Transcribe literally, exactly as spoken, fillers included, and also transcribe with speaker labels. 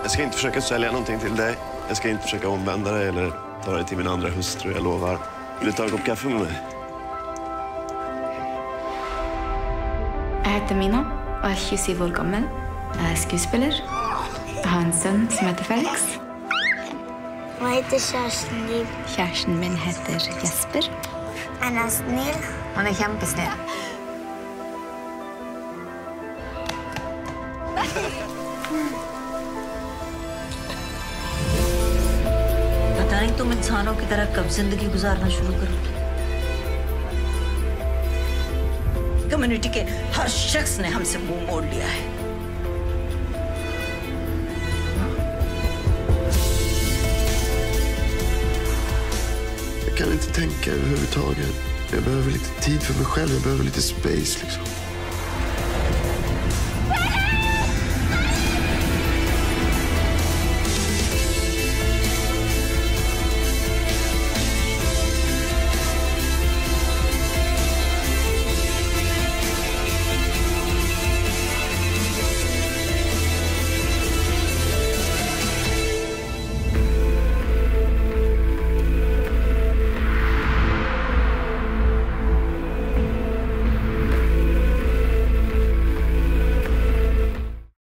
Speaker 1: Jag ska inte försöka sälja någonting till dig. Jag ska inte försöka omvända dig eller ta dig till min andra hustru, jag lovar. Vill du ta en kopp kaffe med mig?
Speaker 2: Jeg heter Mina og er tjuesju år gammel. Jeg er skuespiller. Jeg har en sønn som heter Felix.
Speaker 3: Hva heter kjæresten din?
Speaker 2: Kjæresten min heter Jesper.
Speaker 3: Han er snill.
Speaker 2: Han er kjempesnill.
Speaker 4: पता नहीं तुम इंसानों की तरह कब जिंदगी गुजारना शुरू करोगे। कम्युनिटी के हर शख्स ने हमसे मुंह मोड़ लिया है।
Speaker 1: Jag kan inte tänka överhuvudtaget. Jag behöver lite tid för mig själv. Jag behöver lite space liksom.